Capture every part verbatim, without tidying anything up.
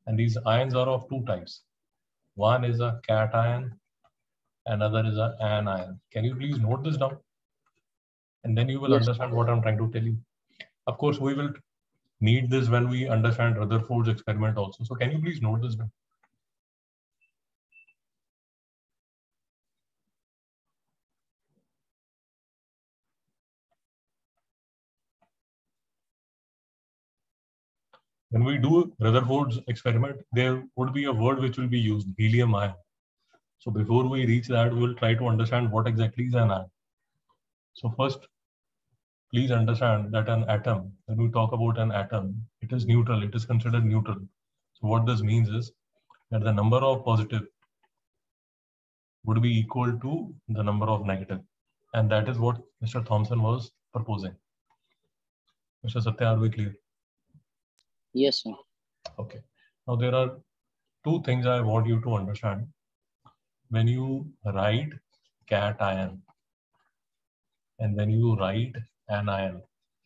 And these ions are of two types. One is a cation, another is an anion. Can you please note this down? And then you will yes. understand what I'm trying to tell you. Of course, we will need this when we understand Rutherford's experiment also. So can you please note this down? When we do Rutherford's experiment, there would be a word which will be used, helium ion. So before we reach that, we will try to understand what exactly is an ion. So first, please understand that an atom, when we talk about an atom, it is neutral, it is considered neutral. So what this means is that the number of positive would be equal to the number of negative. And that is what Mister Thomson was proposing. Mister Satya, are we clear? Yes, sir. Okay. Now there are two things I want you to understand. When you write cation and when you write anion,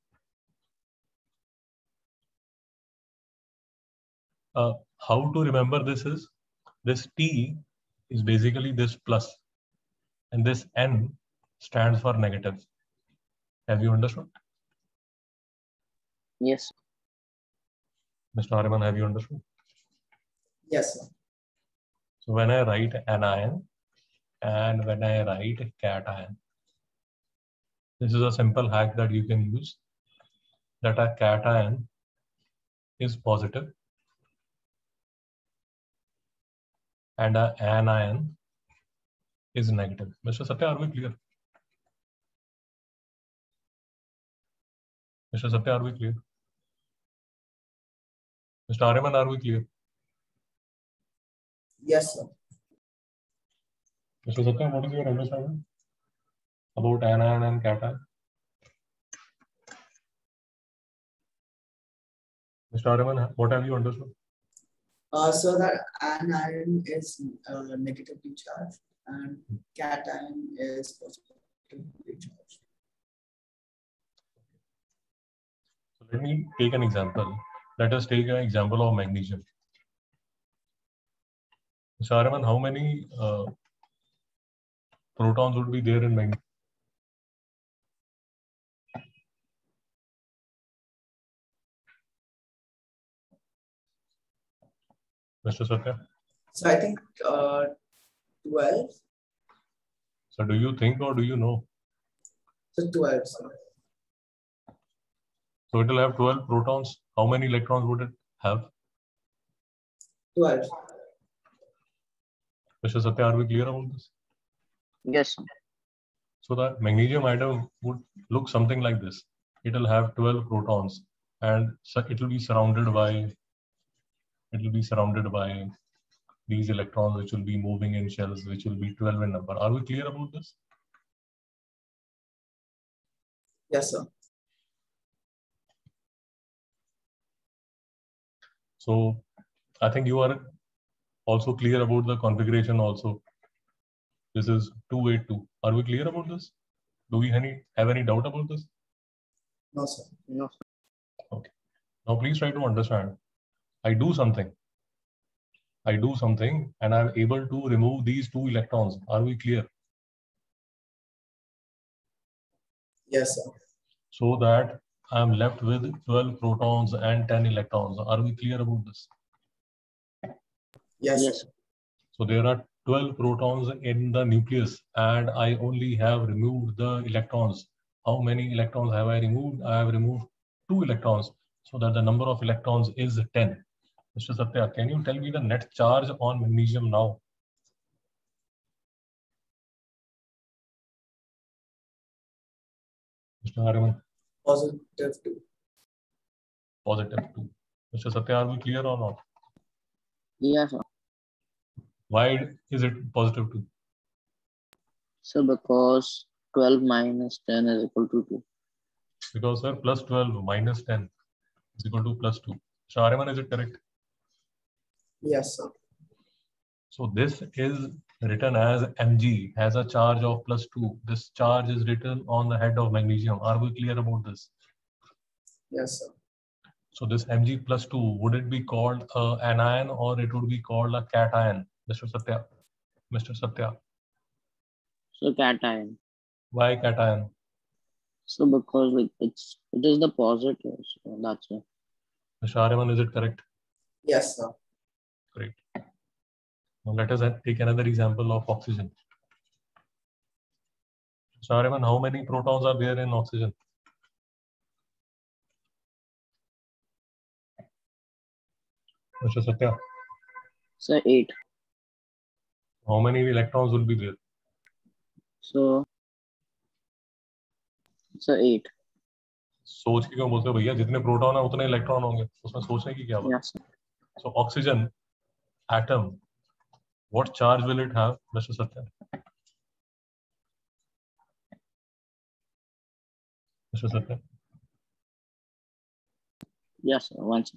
uh, how to remember this is, this T is basically this plus and this N stands for negative. Have you understood? Yes. Mister Ariman, have you understood? Yes, sir. So when I write anion and when I write cation, this is a simple hack that you can use, that a cation is positive and a anion is negative. Mister Satya, are we clear? Mister Satya, are we clear? Mister Ariman, are we clear? Yes, sir. Mister Satya, what is your understanding about anion and cation? Mister Ariman, what have you understood? Uh, so that anion is uh, negatively charged and cation is positively charged. So let me take an example. Let us take an example of magnesium. Mister Ariman, how many uh, protons would be there in magnesium? Mister Satya? So I think uh, twelve. So do you think or do you know? So twelve, sir. So it will have twelve protons. How many electrons would it have? twelve. Mister Satya, are we clear about this? Yes, sir. So the magnesium atom would look something like this. It will have twelve protons and it will be surrounded by it will be surrounded by these electrons which will be moving in shells which will be twelve in number. Are we clear about this? Yes, sir. So I think you are also clear about the configuration also. This is two eighty-two. Are we clear about this? Do we any, have any doubt about this? No, sir. No. Okay. Now please try to understand. I do something. I do something and I'm able to remove these two electrons. Are we clear? Yes, sir. So that I'm left with twelve protons and ten electrons. Are we clear about this? Yes, Yes. sir. So there are twelve protons in the nucleus and I only have removed the electrons. How many electrons have I removed? I have removed two electrons so that the number of electrons is ten. Mister Satya, can you tell me the net charge on magnesium now? Mister Hariman? Positive two. Positive two. Mister Satya, are we clear or not? Yes, sir. Why is it positive two? So because twelve minus ten is equal to two. Because sir, plus twelve minus ten is equal to plus two. Mister Hariman, is it correct? Yes, sir. So this is written as Mg, has a charge of plus two. This charge is written on the head of magnesium. Are we clear about this? Yes, sir. So this Mg plus two, would it be called uh, an anion or it would be called a cation, Mister Satya? Mister Satya. So cation. Why cation? So because like it's it is the positive, so that's it. Mister Aryaman, is it correct? Yes, sir. Great. Now let us take another example of oxygen. Mister Aryaman, how many protons are there in oxygen? Mister Satya. So eight. How many electrons will be there? So so eight. सोच के क्यों बोलते हो भैया? जितने proton है उतने electron होंगे, उसमें सोचने की क्या बात? Yes. So oxygen atom, what charge will it have, Mister Satya? Mister Satya. Yes, sir. Once.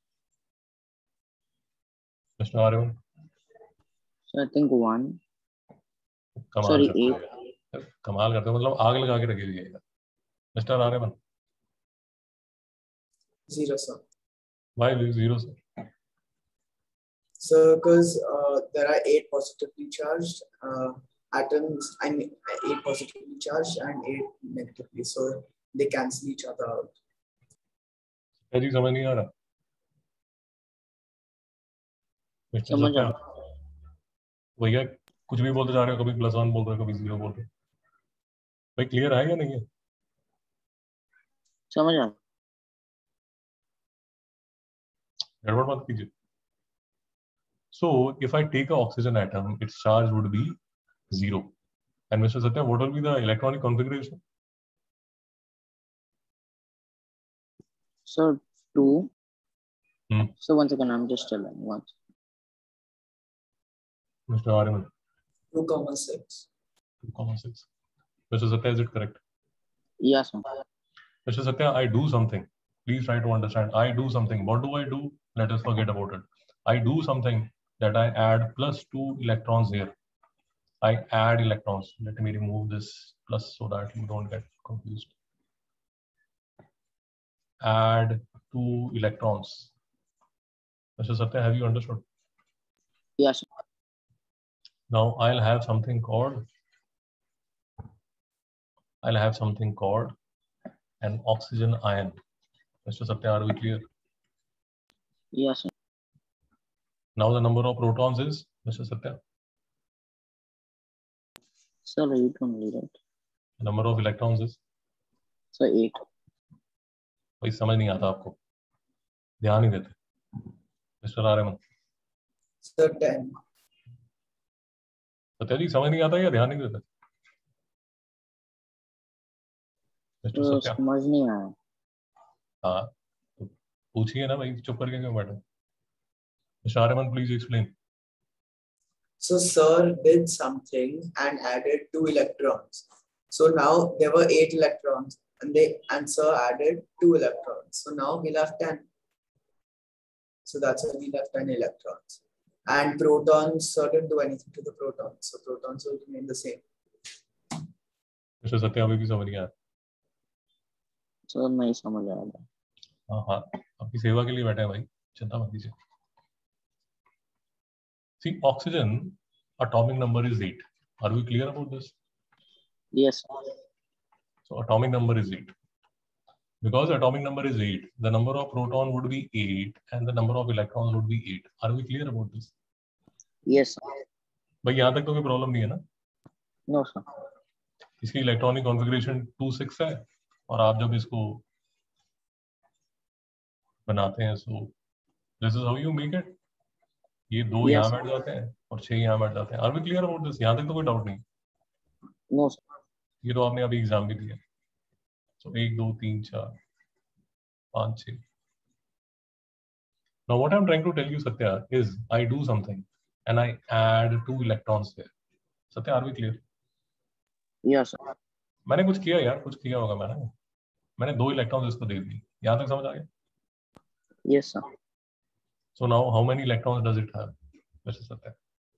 Mister Aryaman. So I think one. कमाल Sorry, करते eight. हो, कमाल करते हो, मतलब आग लगा के रखी हुई है यार. Mister Aryaman. Zero, sir. Why zero, sir? So because uh, there are eight positively charged uh, atoms, I mean eight positively charged and eight negatively, so they cancel each other out. जी समझ नहीं आ रहा. मिस्टर समझ सत्या, आ भैया कुछ भी बोलते जा रहे हो, कभी प्लस वन बोल रहे हो, कभी जीरो बोल रहे हो. भाई क्लियर है या नहीं है? समझ आ गड़बड़ मत कीजिए. So if I take an oxygen atom, its charge would be zero. And Mister Satya, what will be the electronic configuration? So two. Hmm. So one second, I'm just telling once. Mister Aryaman. Two comma six. Two comma six. Mister Satya, is it correct? Yes, sir. Mister Satya, I do something. Please try to understand. I do something. What do I do? Let us forget about it. I do something that I add plus two electrons here. I add electrons. Let me remove this plus so that you don't get confused. Add two electrons. Mister Satya, have you understood? Yes, sir. Now I'll have something called I'll have something called an oxygen ion. Mister Satya, are we clear? Yes, sir. Now the number of protons is, Mister Satya? Sir, eight only, right? The number of electrons is? So eight. कोई समझ नहीं आता आपको, ध्यान नहीं देते. Mister Aryaman. So ten. Satya ji समझ नहीं आता या ध्यान नहीं देते? मिस्टर तो सत्या. समझ नहीं आया. हाँ तो पूछिए ना भाई, चुप करके क्यों बैठे? Mister Aryaman, please explain. So Sir did something and added two electrons. So now there were eight electrons, and they and Sir added two electrons. So now he'll have ten. So that's why we'll have ten electrons. And protons, Sir didn't do anything to the protons, so protons will remain the same. Mister Satya, अभी भी समझ नहीं आया? Sir नहीं समझ आ रहा. हाँ हाँ, आपकी सेवा के लिए बैठे हैं भाई, चिंता मत कीजिए. See, oxygen atomic number is eight. Are we clear about this? Yes. So atomic number is eight. Because atomic number is eight, the number of proton would be eight and the number of electrons would be eight. Are we clear about this? Yes. भाई यहाँ तक तो कोई problem नहीं है ना? No, sir. इसकी electronic configuration two six है, और आप जब इसको बनाते हैं, so this is how you make it. ये दो Yes, यहाँ sir. बैठ जाते हैं और छह यहाँ बैठ जाते हैं. Are we clear about this? यहाँ तक तो कोई डाउट नहीं. No, sir. ये तो आपने अभी एग्जाम भी दिया. सो एक दो तीन चार पाँच छः. Now what I'm trying to tell you, Satya, is I do something and I add two electrons there. Satya, are we clear? Yes, sir. मैंने कुछ किया यार, कुछ किया होगा मैंने. मैंने दो इलेक्ट्रॉन्स इसको दे दी. यहाँ तक समझ आ गया? Yes, sir. So now how many electrons does it have, Mister Satya?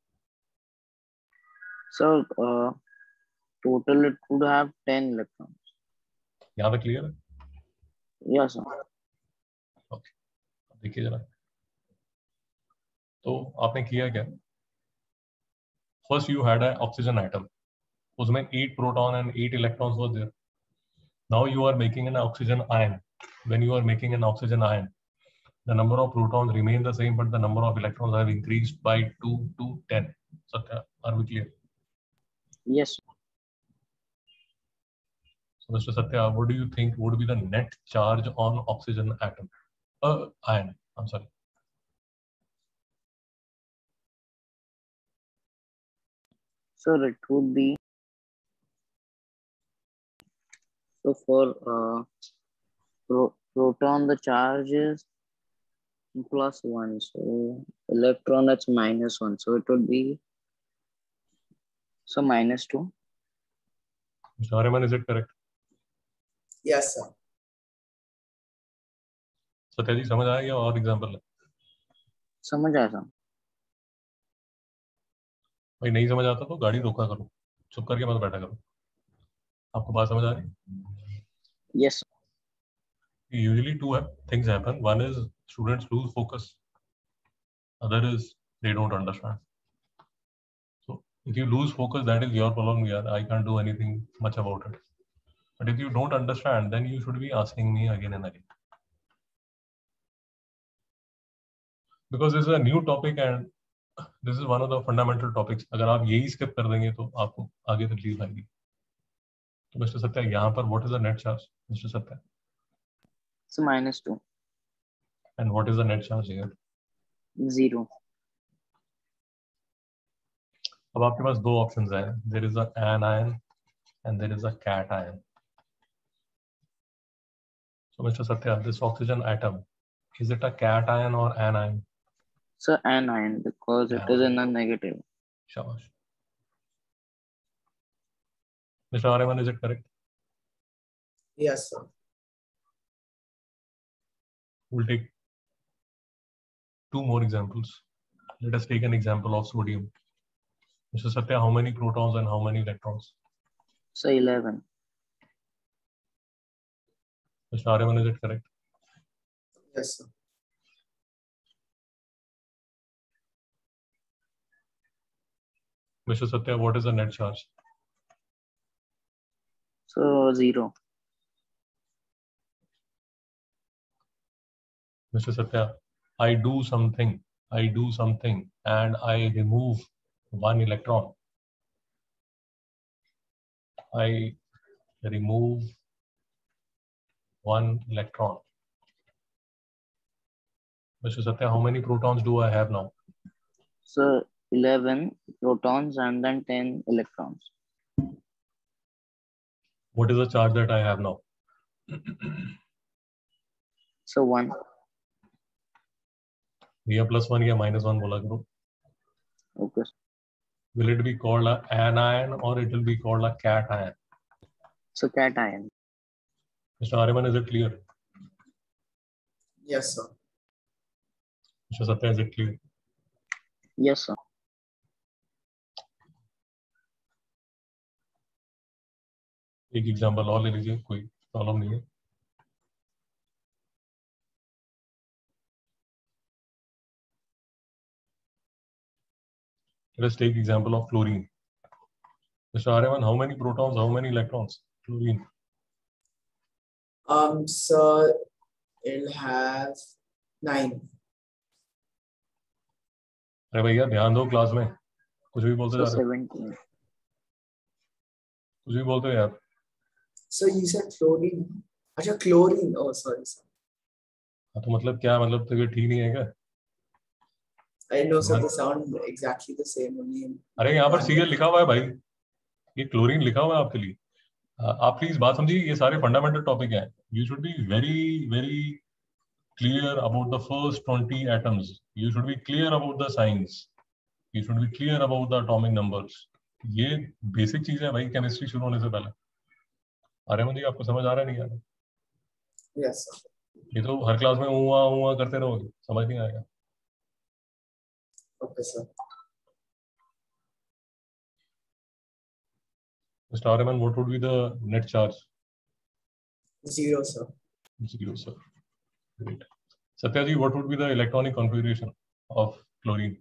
So uh, total it would have ten electrons. यहाँ तक क्लियर है? Yes, sir. Okay. देखिए जरा, तो आपने किया क्या? First you had an oxygen atom, उसमें eight proton and eight electrons were there. Now you are making an oxygen ion. When you are making an oxygen ion, the number of protons remain the same, but the number of electrons have increased by two to ten. Satya, are we clear? Yes. So Mister Satya, what do you think would be the net charge on oxygen atom? Uh, ion, I'm sorry. So it would be, so for uh, pro, proton, the charge is plus one. So electron, that's minus one. So it would be, so minus two. Mister Ariman, is it correct? Yes, sir. Satya ji समझ आया या और example है? समझ आया sir. भाई नहीं समझ आता तो गाड़ी रोका करो, चुप करके मत बैठा करो. आपको बात समझ आ रही? Yes. Usually two things happen. One is students lose focus. Other is they don't understand. So if you lose focus, that is your problem. Yeah, I can't do anything much about it. But if you don't understand, then you should be asking me again and again. Because this is a new topic and this is one of the fundamental topics. अगर आप यही skip कर देंगे तो आपको आगे तकलीफ आएगी. तो मिस्टर सत्या, यहाँ पर what is the net charge, mister Satya? So minus two. And what is the net charge here? Zero. अब आपके पास दो options हैं. There is a anion and there is a cation. So Mister Satya, this oxygen atom, is it a cation or anion? So anion, because it is in a negative. Shabash. Mister Ariman, is it correct? Yes, sir. We'll take two more examples. Let us take an example of sodium. Mister Satya, how many protons and how many electrons? So eleven. Mister Ariman, is it correct? Yes, sir. Mister Satya, what is the net charge? So zero. Mister Satya, I do something, I do something and I remove one electron. I remove one electron. Mister Satya, how many protons do I have now? So eleven protons and then ten electrons. What is the charge that I have now? So one. भैया plus one या minus one बोला करो. Okay. Will it be called a anion or it will be called a cation? So cation. Mister Ariman, is it clear? Yes, sir. Mister Satya, is it clear? Yes, sir. एक example और ले लीजिए, कोई problem नहीं है. Let's take example of chlorine. Mister Ariman, how many protons, how many electrons? Chlorine. Um, sir, it'll have nine. अरे भैया ध्यान दो क्लास में, कुछ भी बोलते So जा रहे हो, seventeen. कुछ भी बोलते हो यार. So you said chlorine. अच्छा, chlorine. Oh, sorry, sir. हाँ तो मतलब क्या, मतलब तबीयत ठीक नहीं है क्या? I know, sir. They sound exactly the same only. in- अरे यहाँ पर सीरियल लिखा हुआ है भाई, ये क्लोरीन लिखा हुआ है आपके लिए. आ, आप प्लीज बात समझिए, ये सारे फंडामेंटल टॉपिक हैं. You should be very very clear about the first twenty atoms. You should be clear about the science. You should be clear about the atomic numbers. ये बेसिक चीज है भाई केमिस्ट्री शुरू होने से पहले. अरे मुझे आपको समझ आ रहा है नहीं आ रहा? Yes, sir. ये तो हर क्लास में हुआ हुआ करते रहोगे, समझ नहीं आएगा. Okay, sir. Mister Ariman, what would be the net charge? Zero, sir. Zero, sir. Great. Satyaji, what would be the electronic configuration of chlorine?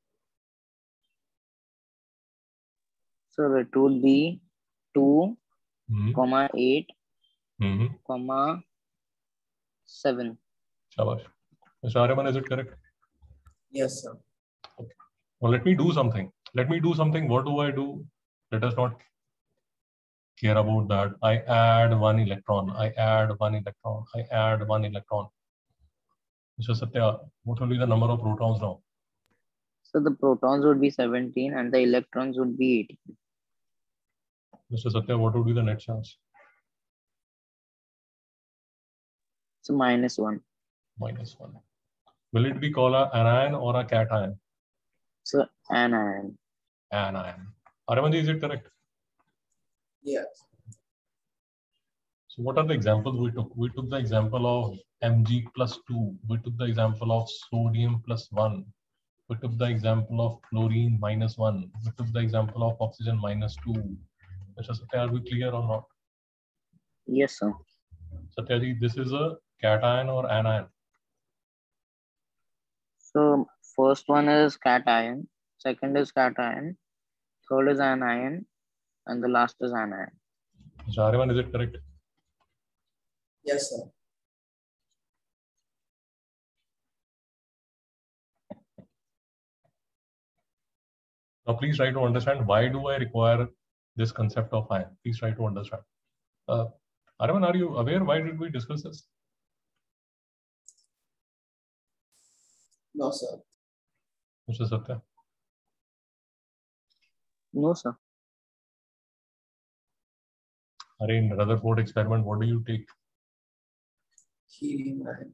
So it would be two, Mm-hmm. comma eight, Mm-hmm. comma seven. Shabash. Mister Aryaman, is it correct? Yes, sir. Okay. Now let me do something. Let me do something. What do I do? Let us not care about that. I add one electron. I add one electron. I add one electron. Mister Satya, what will be the number of protons now? So the protons would be seventeen and the electrons would be eighteen. Mister Satya, what would be the net charge? So minus one. Minus one. Will it be called an anion or a cation? So anion. Anion. Aryamanji, is it correct? Yes. So what are the examples we took? We took the example of Mg plus two. We took the example of sodium plus one. We took the example of chlorine minus one. We took the example of oxygen minus two. Mister Satya, are we clear or not? Yes, sir. Satyaji, this is a cation or anion? So first one is cation, second is cation, third is anion, and the last is anion. Mister Aryaman, is it correct? Yes, sir. Now please try to understand, why do I require this concept of ion? Please try to understand. Uh, Aryaman, are you aware why did we discuss this? No, sir. Mister Satya? No, sir. Are in Rutherford experiment, what do you take? Helium ion.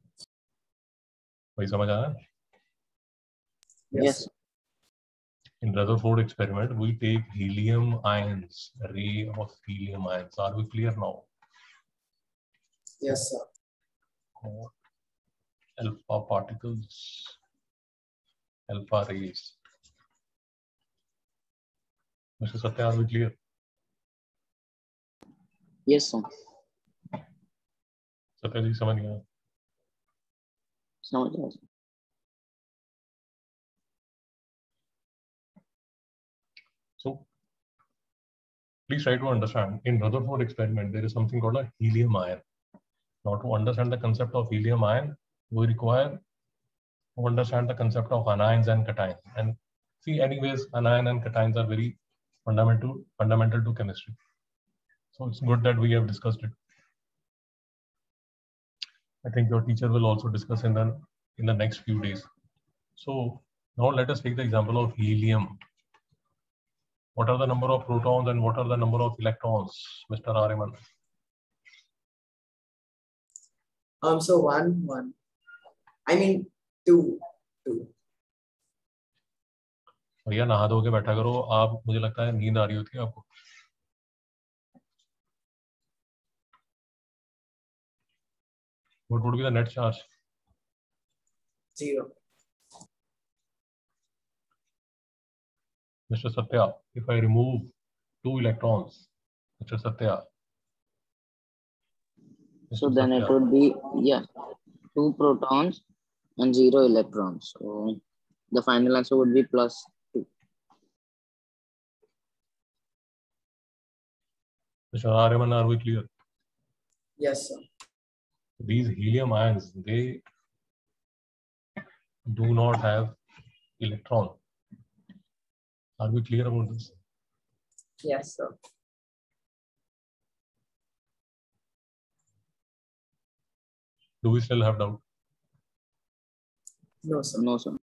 भाई समझ आया? Yes. Yes. Sir. In Rutherford experiment, we take helium ions, a ray of helium ions. Are we clear now? Yes, sir. Oh, alpha particles, alpha rays. Mister Satya, are we clear? Yes, sir. Satya ji, समझ गया? समझ गया, sir. So, please try to understand. In Rutherford experiment, there is something called a helium ion. Now, to understand the concept of helium ion, we require to understand the concept of anions and cations. And see, anyways, anion and cations are very fundamental, fundamental to chemistry. So it's good that we have discussed it. I think your teacher will also discuss in the in the next few days. So now let us take the example of helium. What are the number of protons and what are the number of electrons, Mister Aryaman? Um, so one, one. I mean two, two. भैया नहा धो के बैठा करो आप, मुझे लगता है नींद आ रही होती है आपको. What would be the net charge? Zero. Mister Satya, if I remove two electrons, Mister Satya. So then it would be, yeah, two protons and zero electrons. So the final answer would be plus two. Mister Aryaman, are we clear? Yes, sir. These helium ions, they do not have electron. Are we clear about this? Yes, sir. Do we still have doubt? No, sir. No, sir.